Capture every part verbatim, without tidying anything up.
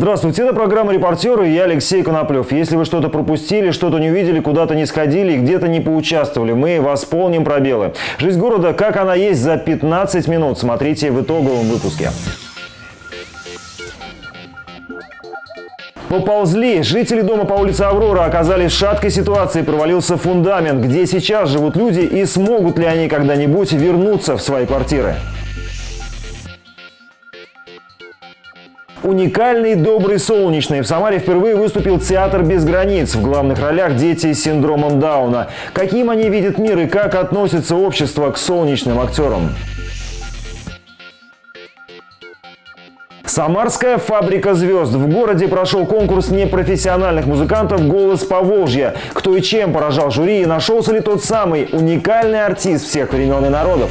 Здравствуйте, это программа «Репортеры», и я Алексей Коноплев. Если вы что-то пропустили, что-то не увидели, куда-то не сходили и где-то не поучаствовали, мы восполним пробелы. Жизнь города, как она есть, за пятнадцать минут. Смотрите в итоговом выпуске. Поползли. Жители дома по улице Аврора оказались в шаткой ситуации. Провалился фундамент. Где сейчас живут люди и смогут ли они когда-нибудь вернуться в свои квартиры? Уникальный, добрый, солнечный. В Самаре впервые выступил театр без границ. В главных ролях дети с синдромом Дауна. Каким они видят мир и как относится общество к солнечным актерам? Самарская фабрика звезд. В городе прошел конкурс непрофессиональных музыкантов «Голос Поволжья». Кто и чем поражал жюри, и нашелся ли тот самый уникальный артист всех времен и народов?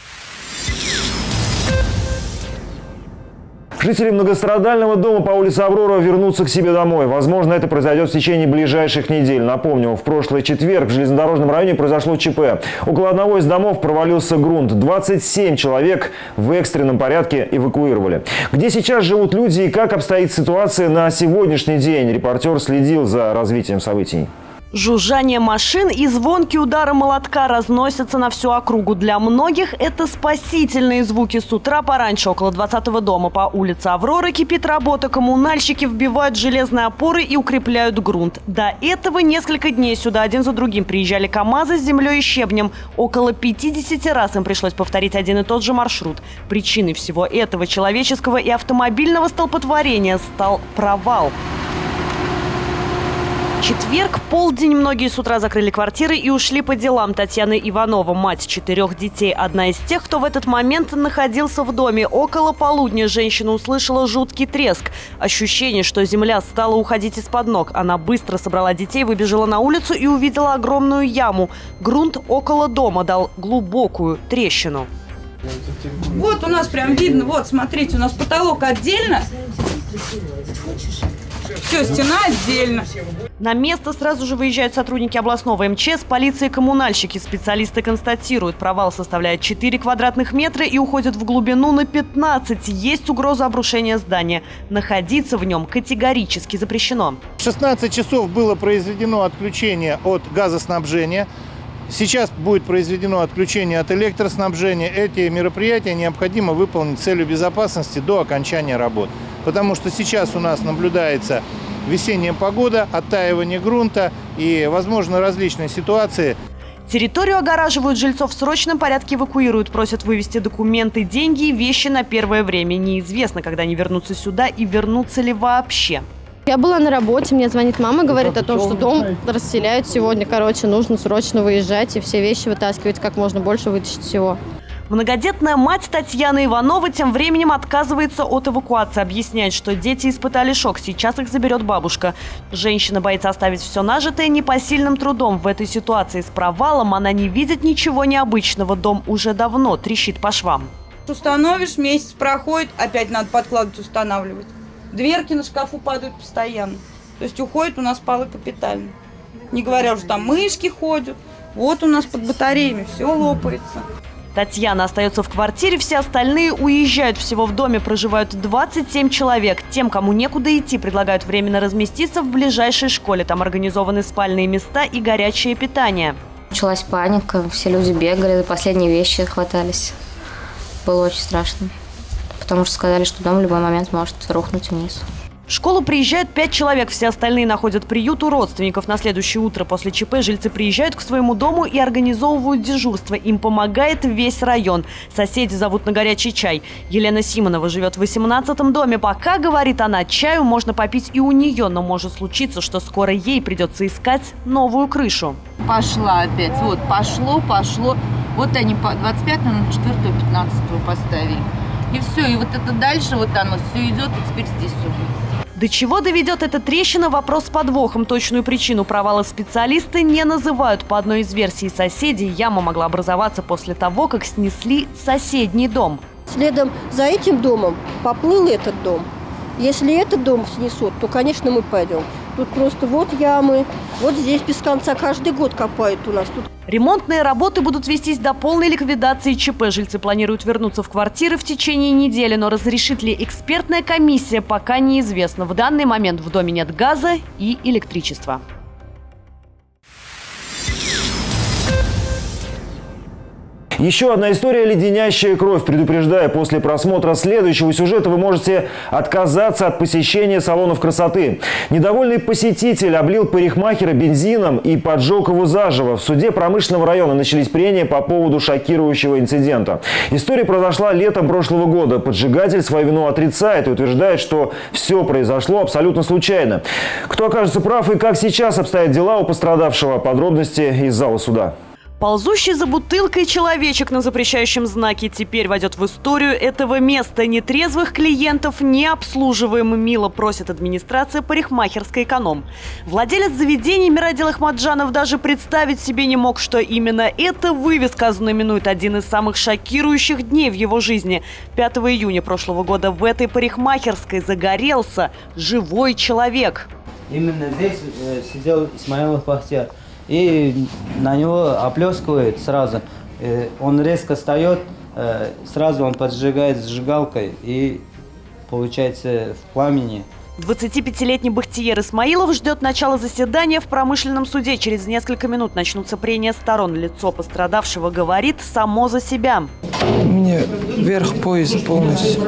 Жители многострадального дома по улице Аврора вернутся к себе домой. Возможно, это произойдет в течение ближайших недель. Напомню, в прошлый четверг в железнодорожном районе произошло ЧП. Около одного из домов провалился грунт. двадцать семь человек в экстренном порядке эвакуировали. Где сейчас живут люди и как обстоит ситуация на сегодняшний день? Репортер следил за развитием событий. Жужжание машин и звонкие удары молотка разносятся на всю округу. Для многих это спасительные звуки. С утра пораньше около двадцатого дома по улице Аврора кипит работа. Коммунальщики вбивают железные опоры и укрепляют грунт. До этого несколько дней сюда один за другим приезжали КАМАЗы с землей и щебнем. Около пятидесяти раз им пришлось повторить один и тот же маршрут. Причиной всего этого человеческого и автомобильного столпотворения стал провал. Четверг, полдень, многие с утра закрыли квартиры и ушли по делам. Татьяна Иванова, мать четырех детей, одна из тех, кто в этот момент находился в доме. Около полудня женщина услышала жуткий треск. Ощущение, что земля стала уходить из-под ног. Она быстро собрала детей, выбежала на улицу и увидела огромную яму. Грунт около дома дал глубокую трещину. Вот у нас прям видно, вот смотрите, у нас потолок отдельно. Все, стена отдельно. На место сразу же выезжают сотрудники областного МЧС, полиции и коммунальщики. Специалисты констатируют, провал составляет четыре квадратных метра и уходит в глубину на пятнадцать. Есть угроза обрушения здания. Находиться в нем категорически запрещено. В шестнадцать часов было произведено отключение от газоснабжения. Сейчас будет произведено отключение от электроснабжения. Эти мероприятия необходимо выполнить с целью безопасности до окончания работ. Потому что сейчас у нас наблюдается весенняя погода, оттаивание грунта и, возможно, различные ситуации. Территорию огораживают, жильцов в срочном порядке эвакуируют, просят вывести документы, деньги и вещи на первое время. Неизвестно, когда они вернутся сюда и вернутся ли вообще. Я была на работе, мне звонит мама, говорит о том, что дом расселяют сегодня. Короче, нужно срочно выезжать и все вещи вытаскивать, как можно больше вытащить всего. Многодетная мать Татьяны Ивановой тем временем отказывается от эвакуации. Объясняет, что дети испытали шок. Сейчас их заберет бабушка. Женщина боится оставить все нажитое непосильным трудом. В этой ситуации с провалом она не видит ничего необычного. Дом уже давно трещит по швам. Установишь, месяц проходит, опять надо подкладывать, устанавливать. Дверки на шкафу падают постоянно. То есть уходит у нас полы капитально. Не говоря уже, там мышки ходят. Вот у нас под батареями все лопается. Татьяна остается в квартире, все остальные уезжают. Всего в доме проживают двадцать семь человек. Тем, кому некуда идти, предлагают временно разместиться в ближайшей школе. Там организованы спальные места и горячее питание. Началась паника, все люди бегали, за последние вещи хватались. Было очень страшно, потому что сказали, что дом в любой момент может рухнуть вниз. В школу приезжают пять человек, все остальные находят приют у родственников. На следующее утро после ЧП жильцы приезжают к своему дому и организовывают дежурство. Им помогает весь район. Соседи зовут на горячий чай. Елена Симонова живет в восемнадцатом доме. Пока, говорит она, чаю можно попить и у нее, но может случиться, что скоро ей придется искать новую крышу. Пошла опять, вот пошло, пошло. Вот они по двадцать пятого на четвёртое пятнадцатое поставили. И все, и вот это дальше вот оно все идет, и теперь здесь все будет. До чего доведет эта трещина – вопрос с подвохом. Точную причину провала специалисты не называют. По одной из версий соседей, яма могла образоваться после того, как снесли соседний дом. Следом за этим домом поплыл этот дом. Если этот дом снесут, то, конечно, мы пойдем. Тут просто вот ямы, вот здесь без конца каждый год копают у нас. Тут... Ремонтные работы будут вестись до полной ликвидации ЧП. Жильцы планируют вернуться в квартиры в течение недели, но разрешит ли экспертная комиссия, пока неизвестно. В данный момент в доме нет газа и электричества. Еще одна история, леденящая кровь. Предупреждая, после просмотра следующего сюжета вы можете отказаться от посещения салонов красоты. Недовольный посетитель облил парикмахера бензином и поджег его заживо. В суде промышленного района начались прения по поводу шокирующего инцидента. История произошла летом прошлого года. Поджигатель свою вину отрицает и утверждает, что все произошло абсолютно случайно. Кто окажется прав и как сейчас обстоят дела у пострадавшего? Подробности из зала суда. Ползущий за бутылкой человечек на запрещающем знаке теперь войдет в историю этого места. Нетрезвых клиентов не обслуживаем, мило просит администрация парикмахерской «Эконом». Владелец заведения Мирадил Ахмаджанов даже представить себе не мог, что именно эта вывеска знаменует один из самых шокирующих дней в его жизни. пятого июня прошлого года в этой парикмахерской загорелся живой человек. Именно здесь э, сидел Исмаилов Бахтияр. И на него оплескивает сразу. Он резко встает, сразу он поджигает сжигалкой и получается в пламени. двадцатипятилетний Бахтияр Исмаилов ждет начала заседания в промышленном суде. Через несколько минут начнутся прения сторон. Лицо пострадавшего говорит само за себя. Мне вверх пояс полностью.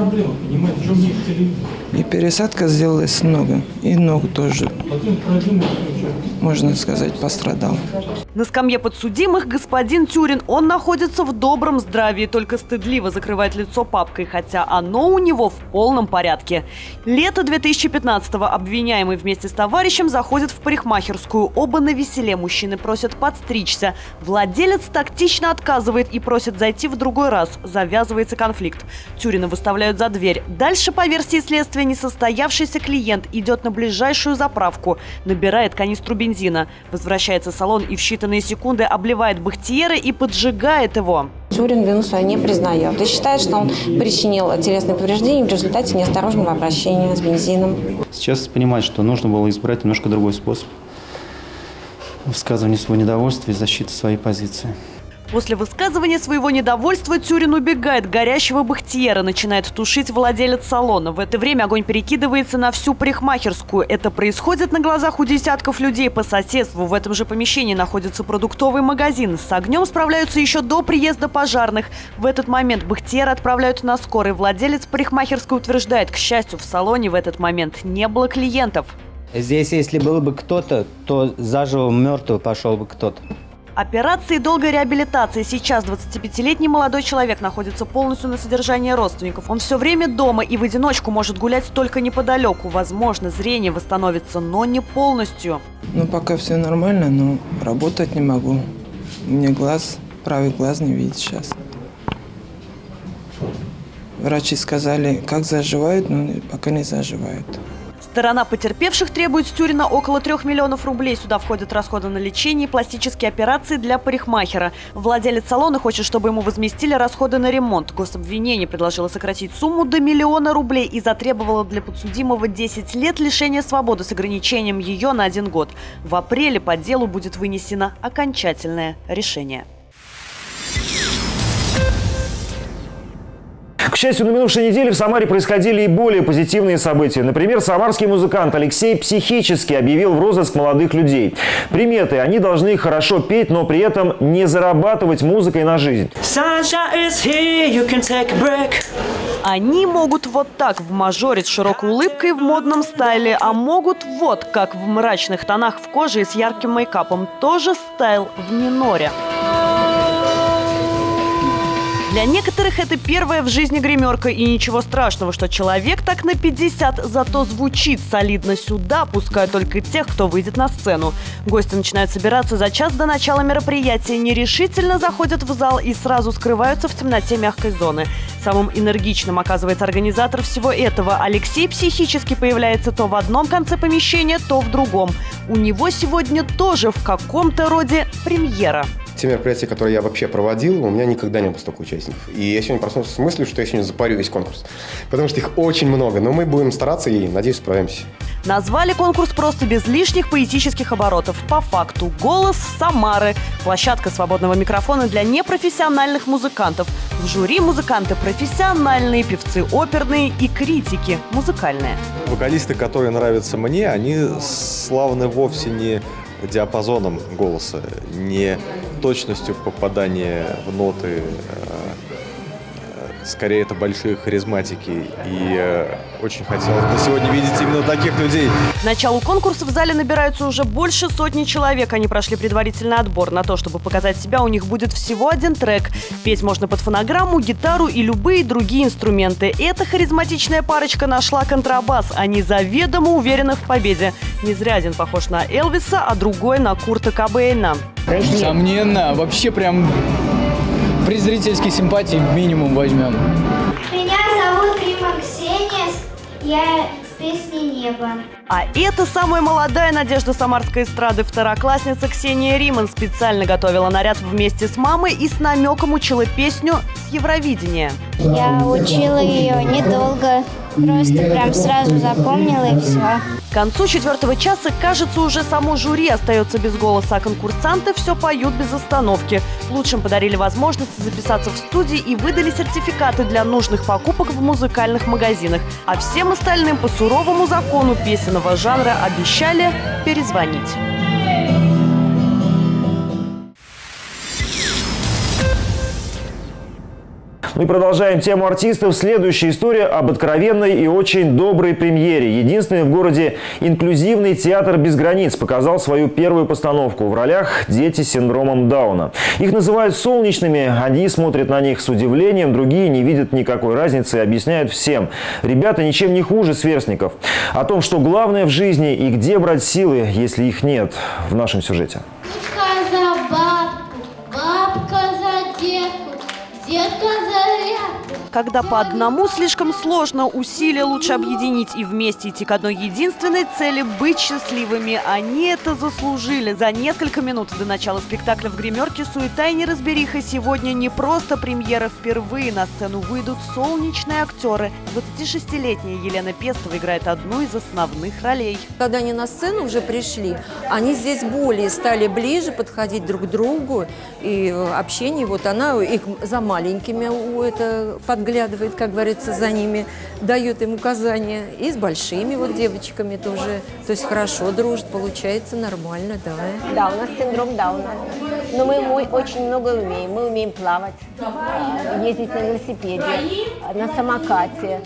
И пересадка сделалась много. И ногу тоже, можно сказать, пострадал. На скамье подсудимых господин Тюрин. Он находится в добром здравии, только стыдливо закрывает лицо папкой, хотя оно у него в полном порядке. Лето две тысячи пятнадцатого. Обвиняемый вместе с товарищем заходит в парикмахерскую. Оба навеселе. Мужчины просят подстричься. Владелец тактично отказывает и просит зайти в другой раз. Завязывается конфликт. Тюрина выставляют за дверь. Дальше, по версии следствия, несостоявшийся клиент идет на ближайшую заправку, набирает канистру бензина, возвращается в салон и в считанные секунды обливает Бахтияра и поджигает его. Тюрин вину свою не признает и считает, что он причинил телесные повреждения в результате неосторожного обращения с бензином. Сейчас понимает, что нужно было избрать немножко другой способ высказывания своего недовольства и защиты своей позиции. После высказывания своего недовольства Тюрин убегает. Горящего Бахтияра начинает тушить владелец салона. В это время огонь перекидывается на всю парикмахерскую. Это происходит на глазах у десятков людей по соседству. В этом же помещении находится продуктовый магазин. С огнем справляются еще до приезда пожарных. В этот момент Бахтияра отправляют на скорой. Владелец парикмахерской утверждает, к счастью, в салоне в этот момент не было клиентов. Здесь, если был бы кто-то, то заживо мертвый пошел бы кто-то. Операции долгой реабилитации. Сейчас двадцатипятилетний молодой человек находится полностью на содержании родственников. Он все время дома и в одиночку может гулять только неподалеку. Возможно, зрение восстановится, но не полностью. Ну, пока все нормально, но работать не могу. У меня глаз, правый глаз не видит сейчас. Врачи сказали, как заживает, но пока не заживает. Сторона потерпевших требует с Тюрина около трех миллионов рублей. Сюда входят расходы на лечение и пластические операции для парикмахера. Владелец салона хочет, чтобы ему возместили расходы на ремонт. Гособвинение предложило сократить сумму до миллиона рублей и затребовало для подсудимого десять лет лишения свободы с ограничением ее на один год. В апреле по делу будет вынесено окончательное решение. К счастью, на минувшей неделе в Самаре происходили и более позитивные события. Например, самарский музыкант Алексей Психически объявил в розыск молодых людей. Приметы: они должны хорошо петь, но при этом не зарабатывать музыкой на жизнь. Они могут вот так в мажоре с широкой улыбкой в модном стайле, а могут вот как в мрачных тонах в коже и с ярким мейкапом. Тоже стайл в миноре. Для некоторых это первая в жизни гримерка, и ничего страшного, что человек так на пятьдесят, зато звучит солидно. Сюда пускают только тех, кто выйдет на сцену. Гости начинают собираться за час до начала мероприятия, нерешительно заходят в зал и сразу скрываются в темноте мягкой зоны. Самым энергичным оказывается организатор всего этого. Алексей Психически появляется то в одном конце помещения, то в другом. У него сегодня тоже в каком-то роде премьера. те мероприятия, которые я вообще проводил, у меня никогда не было столько участников. И я сегодня проснулся с мыслью, что я сегодня запарю весь конкурс. Потому что их очень много, но мы будем стараться и, надеюсь, справимся. Назвали конкурс просто без лишних поэтических оборотов. По факту «Голос Самары» – площадка свободного микрофона для непрофессиональных музыкантов. В жюри музыканты профессиональные, певцы оперные и критики музыкальные. Вокалисты, которые нравятся мне, они славны вовсе не диапазоном голоса, не точностью попадания в ноты. Скорее, это большие харизматики. И э, очень хотелось бы сегодня видеть именно таких людей. К началу конкурса в зале набираются уже больше сотни человек. Они прошли предварительный отбор. На то, чтобы показать себя, у них будет всего один трек. Петь можно под фонограмму, гитару и любые другие инструменты. Эта харизматичная парочка нашла контрабас. Они заведомо уверены в победе. Не зря один похож на Элвиса, а другой на Курта Кобейна. Несомненно, вообще прям... При зрительской симпатии минимум возьмем. Меня зовут Рима Ксения, я с песней «Небо». А это самая молодая надежда самарской эстрады, второклассница Ксения Риман. Специально готовила наряд вместе с мамой и с намеком учила песню с Евровидения. Я учила ее недолго, просто прям сразу запомнила и все. К концу четвертого часа, кажется, уже само жюри остается без голоса, а конкурсанты все поют без остановки. Лучшим подарили возможность записаться в студии и выдали сертификаты для нужных покупок в музыкальных магазинах. А всем остальным по суровому закону песенного жанра обещали перезвонить. Мы продолжаем тему артистов. Следующая история об откровенной и очень доброй премьере. Единственный в городе инклюзивный театр без границ показал свою первую постановку в ролях дети с синдромом Дауна. Их называют солнечными. Одни смотрят на них с удивлением, другие не видят никакой разницы и объясняют всем: ребята ничем не хуже сверстников. О том, что главное в жизни и где брать силы, если их нет, в нашем сюжете. Бабка за бабку, бабка за детку, детка за рябку. Когда по одному слишком сложно, усилия лучше объединить и вместе идти к одной единственной цели – быть счастливыми. Они это заслужили. За несколько минут до начала спектакля в гримерке суета и неразбериха. Сегодня не просто премьера. Впервые на сцену выйдут солнечные актеры. двадцатишестилетняя Елена Пестова играет одну из основных ролей. Когда они на сцену уже пришли, они здесь более стали ближе подходить друг к другу. И общение, вот она их за маленькими у это подглядывает, как говорится, за ними, дает им указания. И с большими вот девочками тоже. То есть хорошо дружит, получается нормально, да. Да, у нас синдром Дауна. Но мы, мы очень много умеем. Мы умеем плавать, ездить на велосипеде, на самокате.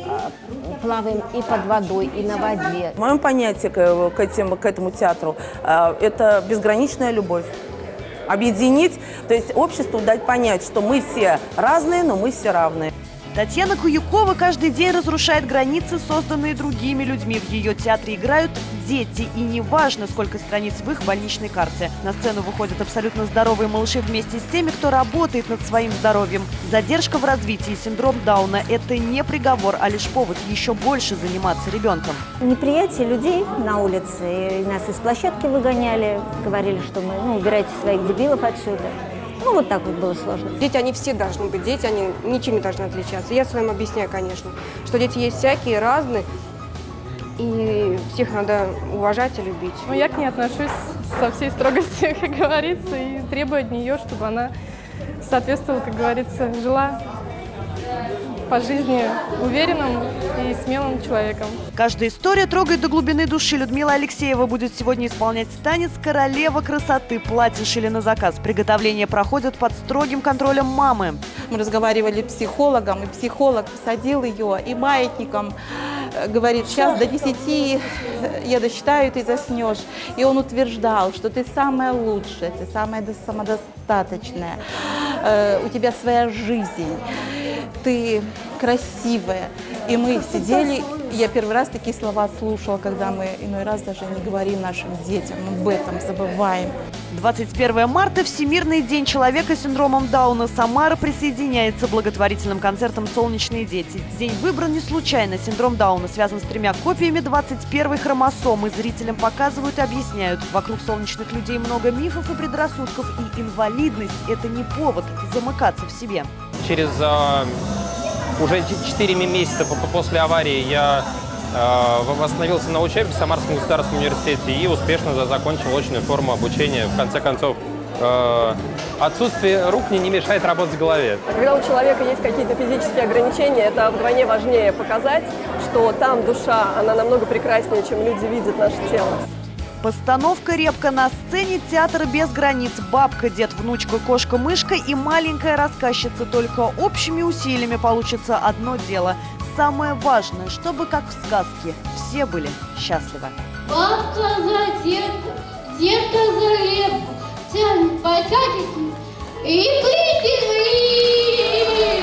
Плаваем и под водой, и на воде. В моем понятии к, к, этим, к этому театру это безграничная любовь. Объединить, то есть обществу дать понять, что мы все разные, но мы все равны. Татьяна Куюкова каждый день разрушает границы, созданные другими людьми. В ее театре играют дети. И неважно, сколько страниц в их больничной карте. На сцену выходят абсолютно здоровые малыши вместе с теми, кто работает над своим здоровьем. Задержка в развитии, синдром Дауна – это не приговор, а лишь повод еще больше заниматься ребенком. Неприятие людей на улице. И нас из площадки выгоняли. Говорили, что мы, ну, убирайте своих дебилов отсюда. Ну, вот так вот было сложно. Дети, они все должны быть дети, они ничем не должны отличаться. Я своим объясняю, конечно, что дети есть всякие, разные, и всех надо уважать и любить. Ну, я к ней отношусь со всей строгостью, как говорится, и требую от нее, чтобы она соответствовала, как говорится, жила по жизни уверенным и смелым человеком. Каждая история трогает до глубины души. Людмила Алексеева будет сегодня исполнять танец «Королева красоты». Платье шили на заказ. Приготовления проходят под строгим контролем мамы. Мы разговаривали с психологом, и психолог посадил ее и маятником говорит: сейчас до десяти я досчитаю, и ты заснешь. И он утверждал, что ты самая лучшая, ты самая самодостаточная, у тебя своя жизнь. ты красивая. И мы сидели, я первый раз такие слова слушала, когда мы иной раз даже не говорим нашим детям, мы об этом забываем. двадцать первое марта – Всемирный день человека с синдромом Дауна. Самара присоединяется к благотворительным концертам «Солнечные дети». День выбран не случайно. Синдром Дауна связан с тремя копиями двадцать первой хромосомы. Зрителям показывают и объясняют. Вокруг солнечных людей много мифов и предрассудков. И инвалидность – это не повод замыкаться в себе. Через э, уже четыре месяца после аварии я э, восстановился на учебе в Самарском государственном университете и успешно закончил очную форму обучения. В конце концов, э, отсутствие рук мне не мешает работать в голове. Когда у человека есть какие-то физические ограничения, это вдвойне важнее показать, что там душа, она намного прекраснее, чем люди видят наше тело. Постановка «Репка» на сцене театра без границ. Бабка, дед, внучка, кошка, мышка и маленькая рассказчица. Только общими усилиями получится одно дело. Самое важное, чтобы, как в сказке, все были счастливы. Бабка за детку, детка за репку, тянет, потянет и выйдет.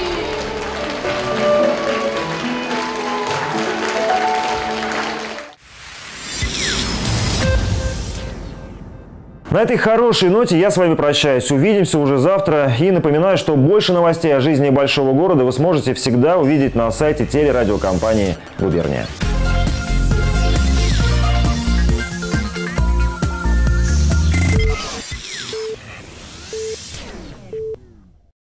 На этой хорошей ноте я с вами прощаюсь. Увидимся уже завтра. И напоминаю, что больше новостей о жизни большого города вы сможете всегда увидеть на сайте телерадиокомпании «Губерния».